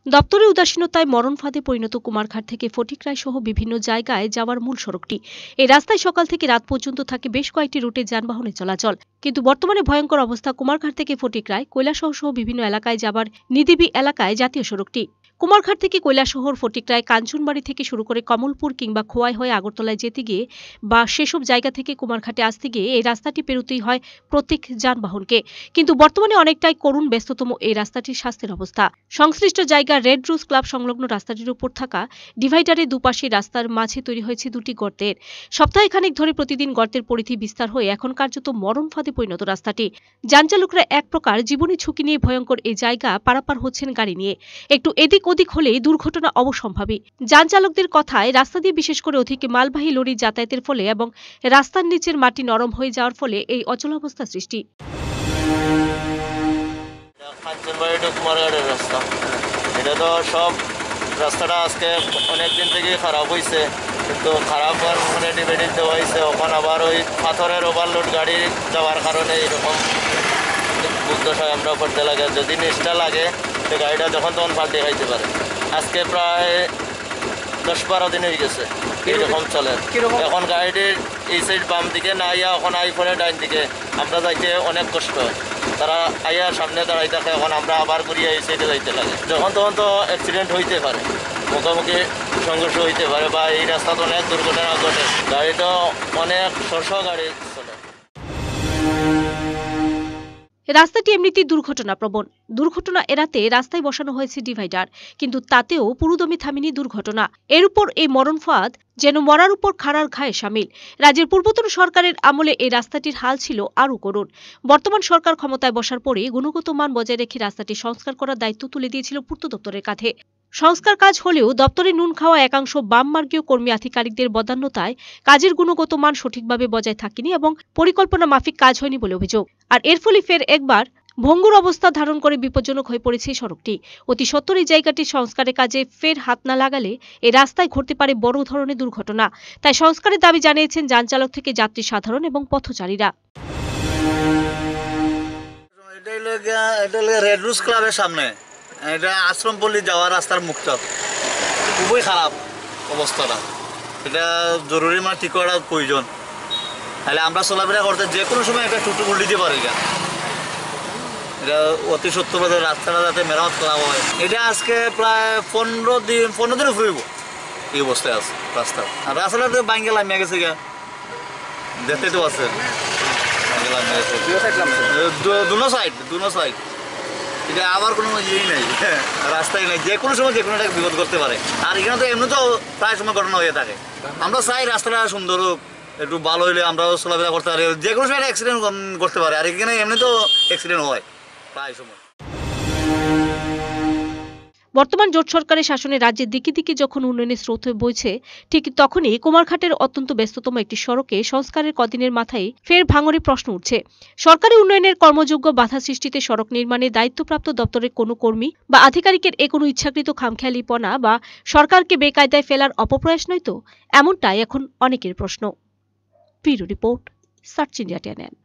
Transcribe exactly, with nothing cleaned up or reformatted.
দপ্তরের উদাসীনতায় মরণ ফাঁদে পরিণত কুমারঘাট থেকে ফটিকরায় সহ বিভিন্ন জায়গায় যাওয়ার মূল সড়কটি। এই রাস্তায় সকাল থেকে রাত পর্যন্ত থাকে বেশ কয়েকটি রুটে যানবাহনের চলাচল। কিন্তু বর্তমানে ভয়ঙ্কর অবস্থা কুমারঘাট থেকে ফটিকরায়, কৈলাসহর সহ বিভিন্ন এলাকায় যাবার নিদিবি এলাকায় জাতীয় সড়কটি। কুমারঘাট থেকে কৈলাসহর, ফটিকরায়, কাঞ্চনবাড়ি থেকে শুরু করে কমলপুর কিংবা খোয়াই হয়ে আগরতলায় যেতে গিয়ে বা সেসব জায়গা থেকে কুমারঘাটে আসতে গিয়ে এই রাস্তাটি পেরোতেই হয় প্রত্যেক যানবাহনকে। কিন্তু বর্তমানে অনেকটাই করুণ ব্যস্ততম এই রাস্তাটির স্বাস্থ্যের অবস্থা। সংশ্লিষ্ট জায়গা রেড রোজ ক্লাব সংলগ্ন রাস্তাটির উপর থাকা ডিভাইডারের দুপাশে রাস্তার মাঝে তৈরি হয়েছে দুটি গর্তের। সপ্তাহখানেক ধরে প্রতিদিন গর্তের পরিধি বিস্তার হয়ে এখন কার্যত মরণ ফাঁদে পরিণত রাস্তাটি। যানচালকরা এক প্রকার জীবনী ঝুঁকি নিয়ে ভয়ঙ্কর এই জায়গা পারাপার হচ্ছেন গাড়ি নিয়ে। একটু এদিক ওদিক হলেই দুর্ঘটনা অবসম্ভাবী। যানচালকদের কথায় রাস্তা দিয়ে বিশেষ করে অধিক মালবাহী লরি যাতায়াতের ফলে এবং রাস্তার নিচের মাটি নরম হয়ে যাওয়ার ফলে এই অচলাবস্থা সৃষ্টি। রাস্তা এটা তো সব রাস্তাটা আজকে অনেকদিন থেকে খারাপ হয়েছে, কিন্তু খারাপ হওয়ার মানে ডিভাইডেড দেওয়া হয়েছে। ওখান আবার ওই পাথরের ওভারলোড গাড়ি যাওয়ার কারণে এরকম দুর্দশায় আমরা করতে লাগে। যদি নিচটা লাগে তো গাড়িটা যখন তখন পাল্টে খাইতে পারে। আজকে প্রায় দশ বারো দিন হয়ে গেছে এরকম চলে। এখন গাড়িটির এই সাইড বাম দিকে না আইয়া এখন আই পরে ডাইন দিকে আমরা যাইতে অনেক কষ্ট হয়। তারা আইয়া সামনে দাঁড়াই থাকে, এখন আমরা আবার ঘুরিয়ে এই সাইডে যাইতে লাগে। যখন তখন তো অ্যাক্সিডেন্ট হইতে পারে, মুখোমুখি সংঘর্ষ হইতে পারে, বা এই রাস্তাতে অনেক দুর্ঘটনা ঘটে। গাড়ি তো অনেক শশ গাড়ি চলে। রাস্তাটি এমনিতেই দুর্ঘটনা প্রবণ। দুর্ঘটনা এড়াতে রাস্তায় বসানো হয়েছে ডিভাইডার, কিন্তু তাতেও পুরোদমে থামেনি দুর্ঘটনা। এর উপর এই মরণ ফাঁদ যেন মরার উপর খাড়ার ঘায়ে সামিল। রাজ্যের পূর্বতন সরকারের আমলে এই রাস্তাটির হাল ছিল আরও করুণ। বর্তমান সরকার ক্ষমতায় বসার পরে গুণগত মান বজায় রেখে রাস্তাটি সংস্কার করার দায়িত্ব তুলে দিয়েছিল পূর্ত দপ্তরের কাঁধে। সংস্কার কাজ হলেও দপ্তরে নুন খাওয়া একাংশ বামমার্গীয় কর্মী আধিকারিকদের বদান্যতায় কাজের গুণগত মান সঠিকভাবে বজায় থাকেনি এবং পরিকল্পনা মাফিক কাজ হয়নি বলে অভিযোগ। আর এর ফলে ফের একবার ভঙ্গুর অবস্থা ধারণ করে বিপজ্জনক হয়ে পড়েছে এই সড়কটি। অতি সত্বর এই জায়গাটির সংস্কারের কাজে ফের হাত না লাগালে এই রাস্তায় ঘটতে পারে বড় ধরনের দুর্ঘটনা। তাই সংস্কারের দাবি জানিয়েছেন যানচালক থেকে যাত্রী সাধারণ এবং পথচারীরা। রেড রোজ ক্লাবের সামনে এটা আশ্রমপল্লী যাওয়ার রাস্তার মুখটা খুবই খারাপ অবস্থাটা। এটা জরুরি মানে ঠিক করার প্রয়োজন। তাহলে আমরা চলাফেরা করতে যে কোনো সময় একটা টুটু উল্টে দিতে পারি। এটা অতি সত্তর রাস্তাটা যাতে মেরামত করা হয়। এটা আজকে প্রায় পনেরো দিন পনেরো দিনে ফুরিব এই অবস্থায় আছে রাস্তা। আর রাস্তাটা তো বাঙ্গে লামিয়ে গেছে গা, দেখতে তো আছে দুনো সাইড দুনো সাইড। এটা আবার কোনো ইয়েই নাই, রাস্তাই নাই, যে কোনো সময় যে কোনো একটা বিপদ করতে পারে। আর এখানে তো এমনি তো প্রায় সময় ঘটনা হয়ে থাকে। আমরা চাই রাস্তাটা সুন্দর হোক, একটু ভালো হইলে আমরাও চলাফেরা করতে পারি। যে কোনো সময় অ্যাক্সিডেন্ট করতে পারে, আর এখানে এমনি তো অ্যাক্সিডেন্ট হয় প্রায় সময়। বর্তমান জোট সরকারের শাসনে রাজ্যের দিকে দিকে যখন উন্নয়নের স্রোত হয়ে বইছে, ঠিক তখনই কুমারঘাটের অত্যন্ত ব্যস্ততম একটি সড়কে সংস্কারের কদিনের মাথায় ফের ভাঙরে প্রশ্ন উঠছে। সরকারি উন্নয়নের কর্মযোগ্য বাধা সৃষ্টিতে সড়ক নির্মাণে দায়িত্বপ্রাপ্ত দপ্তরের কোনো কর্মী বা আধিকারিকের এ কোনো ইচ্ছাকৃত খামখেয়ালিপনা বা সরকারকে বেকায়দায় ফেলার অপপ্রয়াস নয় তো? এমনটাই এখন অনেকের প্রশ্ন। Bureau report, search India TNN.